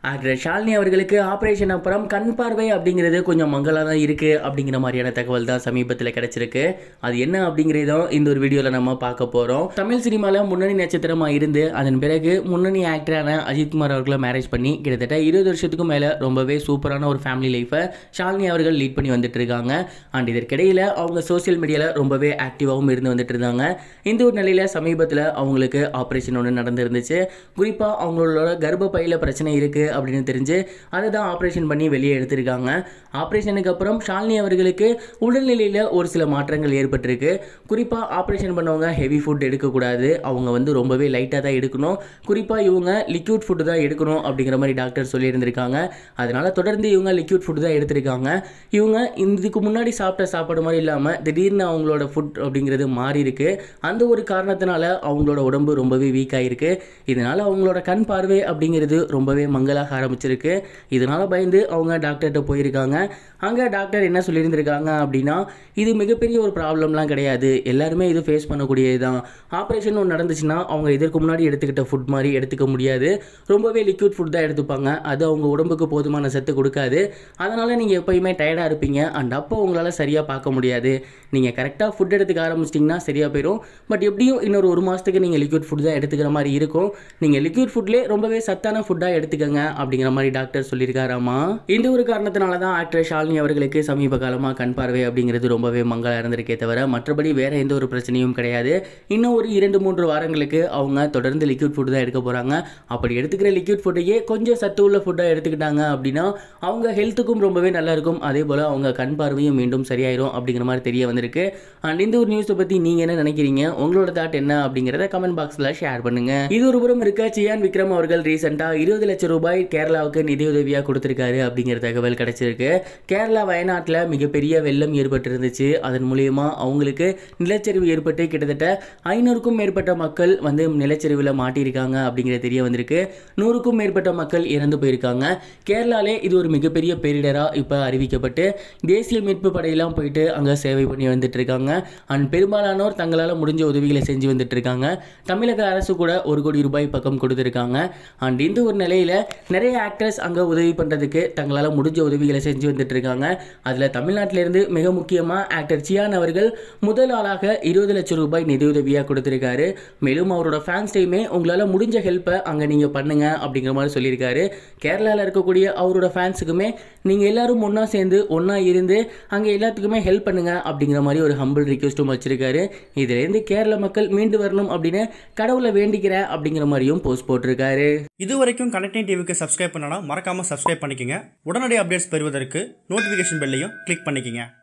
Actor Shalini அவர்களுக்கு operation அப்புறம் கண் பார்வை அப்படிங்கிறது கொஞ்சம் மங்கலாக தான் இருக்குது அப்படிங்கிற மாதிரியான தகவல் தான் சமீபத்தில் கிடைச்சிருக்கு. அது என்ன அப்படிங்கிறதும் இந்த ஒரு வீடியோவில் நம்ம பார்க்க போகிறோம். தமிழ் சினிமாவில் முன்னணி நட்சத்திரமாக இருந்து அதன் பிறகு முன்னணி ஆக்டரான அஜித்குமார் அவர்களை மேரேஜ் பண்ணி கிட்டத்தட்ட 20 வருஷத்துக்கும் மேலே ரொம்பவே சூப்பரான ஒரு ஃபேமிலி லைஃப்பை ஷாலினி அவர்கள் லீட் பண்ணி வந்துட்டு இருக்காங்க. அண்ட் இதற்கிடையில் அவங்க சோசியல் மீடியாவில் ரொம்பவே ஆக்டிவாகவும் இருந்து வந்துட்டு இருந்தாங்க. இந்த ஒரு நிலையில் சமீபத்தில் அவங்களுக்கு ஆப்ரேஷன் ஒன்று நடந்துருந்துச்சு. குறிப்பாக அவங்களோட கர்ப்பப்பையில் பிரச்சனை இருக்குது அப்படின்னு தெரிஞ்சு அதை தான் ஆப்ரேஷன் பண்ணி வெளியே எடுத்திருக்காங்க. ஆப்ரேஷனுக்கு அப்புறம் ஷாலினி அவர்களுக்கு உடல்நிலையில் ஒரு சில மாற்றங்கள் ஏற்பட்டிருக்கு. குறிப்பாக ஆப்ரேஷன் பண்ணவங்க ஹெவி ஃபுட் எடுக்கக்கூடாது, அவங்க வந்து ரொம்பவே லைட்டாக தான் எடுக்கணும், குறிப்பாக இவங்க லிக்யூட் ஃபுட்டு தான் எடுக்கணும் அப்படிங்கிற மாதிரி டாக்டர் சொல்லியிருந்திருக்காங்க. அதனால் தொடர்ந்து இவங்க லிக்யூட் ஃபுட்டு தான் எடுத்திருக்காங்க. இவங்க இதுக்கு முன்னாடி சாப்பிட்ட சாப்பாடு மாதிரி இல்லாமல் திடீர்னு அவங்களோட ஃபுட் அப்படிங்கிறது மாறி இருக்கு. அந்த ஒரு காரணத்தினால அவங்களோட உடம்பு ரொம்பவே வீக் ஆகிருக்கு. இதனால் அவங்களோட கண் பார்வை அப்படிங்கிறது ரொம்பவே மங்கலாக ஆரம்பிச்சிருக்கு. இதனால் பயந்து அவங்க டாக்டர்கிட்ட போயிருக்காங்க. அங்கே டாக்டர் என்ன சொல்லியிருந்திருக்காங்க அப்படின்னா, இது மிகப்பெரிய ஒரு ப்ராப்ளம்லாம் கிடையாது, எல்லாருமே இது ஃபேஸ் பண்ணக்கூடியது தான். ஆப்ரேஷன் ஒன்று நடந்துச்சுன்னா அவங்க இதற்கு முன்னாடி எடுத்துக்கிட்ட ஃபுட் மாதிரி எடுத்துக்க முடியாது, ரொம்பவே லிக்விட் ஃபுட் தான் எடுத்துப்பாங்க, அது அவங்க உடம்புக்கு போதுமான சத்து கொடுக்காது. அதனால் நீங்கள் எப்போயுமே டயர்டாக இருப்பீங்க அண்ட் அப்போ உங்களால் சரியாக பார்க்க முடியாது. நீங்கள் கரெக்டாக ஃபுட் எடுத்துக்க ஆரம்பிச்சிட்டிங்கன்னா சரியாக போயிடும். பட் எப்படியும் இன்னொரு 1 மாதத்துக்கு நீங்கள் லிக்விட் ஃபுட் தான் எடுத்துக்கிற மாதிரி இருக்கும். நீங்கள் லிக்விட் ஃபுட்லேயே ரொம்பவே சத்தான ஃபுட்டாக எடுத்துக்கங்க அப்படிங்கிற மாதிரி டாக்டர் சொல்லியிருக்காராமா. இந்த ஒரு காரணத்தினால தான் ஆக்டர் ஷாலினி அவர்களுக்கு சமீப காலமாக கண் பார்வை அப்படிங்கிறது ரொம்பவே மங்கலாக இருந்திருக்கே தவிர மற்றபடி வேற எந்த ஒரு பிரச்சனையும் கிடையாது. இன்னும் ஒரு 2-3 வாரங்களுக்கு அவங்க தொடர்ந்து லிக்விட் ஃபுட் தான் எடுக்க போகிறாங்க. அப்படி எடுத்துக்கிற லிக்விட் ஃபுட்டையே கொஞ்சம் சத்து உள்ள ஃபுட்டாக எடுத்துக்கிட்டாங்க அப்படின்னா அவங்க ஹெல்த்துக்கும் ரொம்பவே நல்லா இருக்கும். அதே போல் அவங்க கண் பார்வையும் மீண்டும் சரியாயிரும் அப்படிங்கிற மாதிரி தெரிய வந்திருக்கு. அண்ட் இந்த ஒரு நியூஸை பற்றி நீங்கள் என்ன நினைக்கிறீங்க, உங்களோட தாட் என்ன அப்படிங்கிறத கமெண்ட் பாக்ஸில் ஷேர் பண்ணுங்க. இது ஒரு புறம் இருக்க, சியான் விக்ரம் அவர்கள் ரீசெண்டாக 20 லட்சம் ரூபாய் கேரளாவுக்கு நிதியுதவியாக கொடுத்திருக்காரு அப்படிங்கிற தகவல் கிடைச்சிருக்கு. கேரளா வயநாட்டில் மிகப்பெரிய வெள்ளம் ஏற்பட்டிருந்துச்சு. அதன் மூலியமா அவங்களுக்கு நிலச்சரிவு ஏற்பட்டு கிட்டத்தட்ட 500க்கும் மேற்பட்ட மக்கள் வந்து நிலச்சரிவில் மாட்டியிருக்காங்க அப்படிங்கிறது தெரிய வந்திருக்கு. 100க்கும் மேற்பட்ட மக்கள் இறந்து போயிருக்காங்க. கேரளாலே இது ஒரு மிகப்பெரிய பேரிடராக இப்போ அறிவிக்கப்பட்டு தேசிய மீட்பு படையெல்லாம் போயிட்டு அங்கே சேவை பண்ணி வந்துட்டு இருக்காங்க. அண்ட் பெரும்பாலானோர் தங்களால் முடிஞ்ச உதவிகளை செஞ்சு வந்துட்டு இருக்காங்க. தமிழக அரசு கூட 1 கோடி ரூபாய் பக்கம் கொடுத்துருக்காங்க. அண்ட் இந்த ஒரு நிலையில் நிறைய ஆக்டர்ஸ் அங்கே உதவி பண்ணுறதுக்கு தங்களால் முடிஞ்ச உதவிகளை செஞ்சு வந்துட்டு இருக்காங்க. அதில் தமிழ்நாட்டிலிருந்து மிக முக்கியமாக ஆக்டர் சியான் அவர்கள் முதல் ஆளாக 20 லட்சம் ரூபாய் நிதியுதவியாக கொடுத்துருக்காரு. மேலும் அவரோட ஃபேன்ஸ் டைமே உங்களால் முடிஞ்ச ஹெல்ப்பை அங்கே நீங்கள் பண்ணுங்க அப்படிங்கிற மாதிரி சொல்லியிருக்காரு. கேரளாவில் இருக்கக்கூடிய அவரோட ஃபேன்ஸுக்குமே நீங்கள் எல்லாரும் ஒன்றா சேர்ந்து ஒன்றா இருந்து அங்கே எல்லாத்துக்குமே ஹெல்ப் பண்ணுங்க அப்படிங்கிற மாதிரி ஒரு ஹம்பிள் ரிக்வெஸ்ட்டும் வச்சிருக்காரு. இதுலேருந்து கேரள மக்கள் மீண்டு வரணும் அப்படின்னு கடவுளை வேண்டிக்கிறேன் அப்படிங்கிற மாதிரியும் போஸ்ட் போட்டிருக்காரு. இது வரைக்கும் கனெக்டிங் டிவிக்கு சப்ஸ்கிரைப் பண்ணனா மறக்காம சப்ஸ்கிரைப் பண்ணிக்கங்க. உடனடி அப்டேட்ஸ் பெறுவதற்கு நோட்டிஃபிகேஷன் பெல்லையும் கிளிக் பண்ணிக்கங்க.